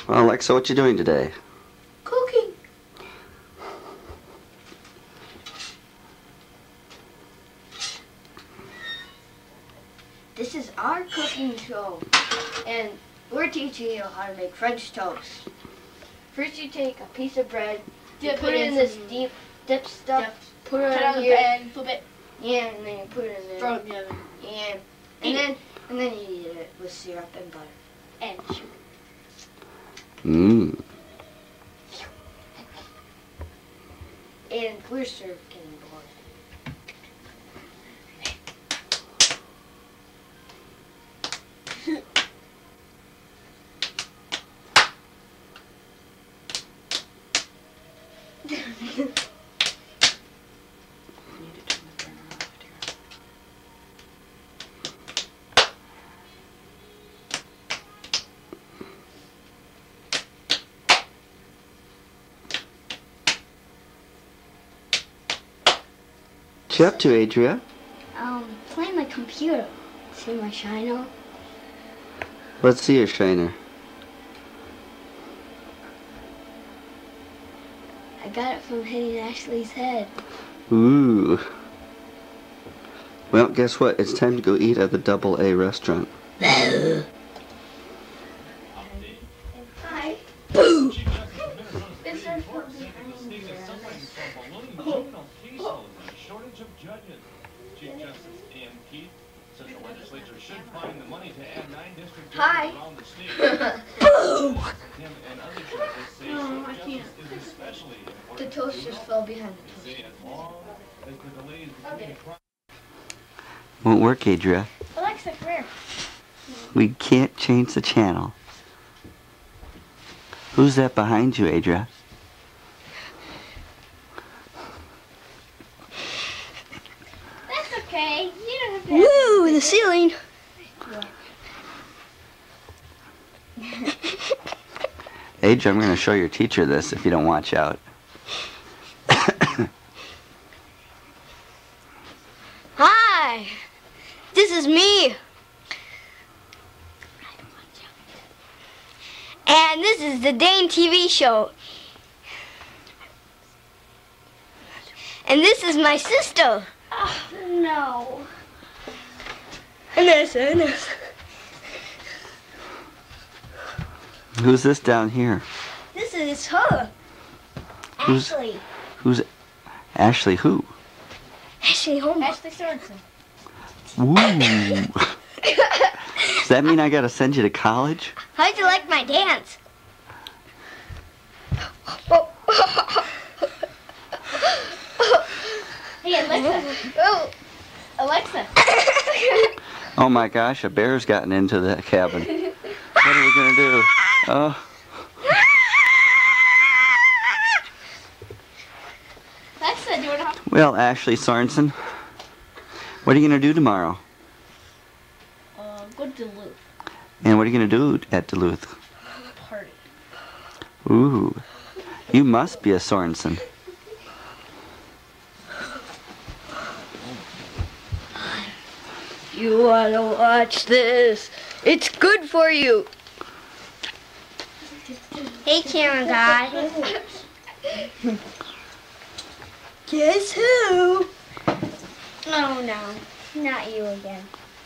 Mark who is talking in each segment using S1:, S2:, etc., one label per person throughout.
S1: Well, Alexa, what you doing today?
S2: Cooking. This is our cooking show, and we're teaching you how to make French toast. First, you take a piece of bread, put it in this deep dip stuff, put it on the pan, flip it. Yeah, and then you put it in there. Throw it in the oven. Yeah, and then you eat it with syrup and butter and sugar.
S1: Mmm.
S2: And we're served getting bored.
S1: What you up to, Adria?
S2: Playing my computer. See my shino?
S1: Let's see your shiner.
S2: I got it from hitting Ashley's head.
S1: Ooh. Well, guess what? It's time to go eat at the Double A restaurant.
S2: Hi.
S3: Boo! Shortage of judges. Chief Justice Ann Keith says the legislature should find the money to add 9 district judges around the state.
S2: Boo!
S3: Him and other judges say justice is especially important.
S2: The toast just fell behind the
S3: They say as long as the delays between the crimes.
S1: Won't work, Adria.
S2: Alexa, come here.
S1: We can't change the channel. Who's that behind you, Adria?
S2: That's okay. You don't have to.
S4: Woo! The ceiling.
S1: Adria, I'm going to show your teacher this if you don't watch out.
S4: Hi! This is me. And this is the Dane TV show. And this is my sister.
S2: Oh, no.
S4: And this.
S1: Who's this down here?
S4: This is her.
S1: Who's-
S4: Ashley.
S1: Who's Ashley? Who?
S4: Ashley Holmes.
S2: Ashley Sorensens.
S1: Ooh. Does that mean I got to send you to college?
S4: How'd you like my dance?
S2: Hey, Alexa. Oh, Alexa.
S1: Oh my gosh, a bear's gotten into the cabin. What are we going to do? Oh.
S2: Alexa, do you want to...
S1: Well, Ashley Sorensen, what are you going to do tomorrow?
S2: Go to Duluth.
S1: And what are you going to do at Duluth?
S2: Party.
S1: Ooh, you must be a Sorensen.
S4: You wanna watch this? It's good for you. Hey, camera guy. Guess who? Oh no, not you again.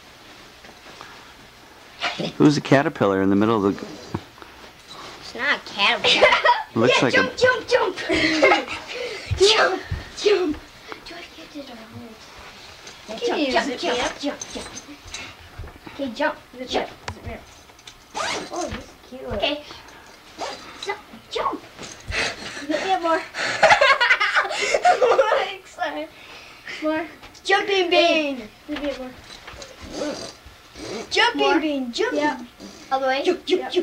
S1: Who's a caterpillar in the middle of the...
S4: It's not a caterpillar.
S1: Looks like
S4: jump,
S1: a...
S4: jump, jump, jump, jump. Jump. Okay, jump. Jump. Oh, this is cute. Okay. Jump. Let me have more. More. Jumping bean. Let me have more. Jumping bean. Jump.
S2: Yeah. All the way.
S4: Jump. Jump.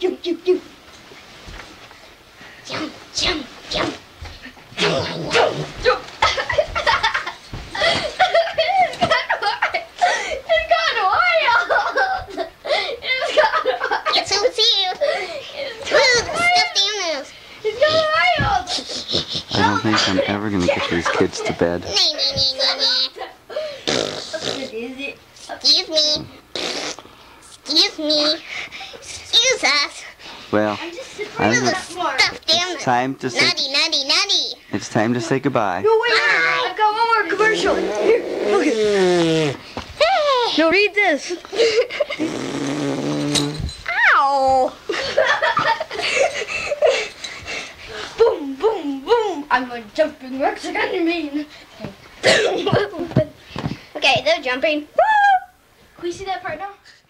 S1: I don't think I'm ever going to get these kids to bed.
S4: Excuse me. Excuse us.
S1: Well,
S2: I'm just
S1: I think
S4: Stuff, damn
S1: it's time to say.
S4: nutty.
S1: It's time to say goodbye.
S2: No, wait, I've got one more commercial. Here, look it. No, read this.
S4: Ow!
S2: Boom, boom, boom. I'm a jumping Mexican mean.
S4: Okay, they're jumping. Woo!
S2: Can we see that part now?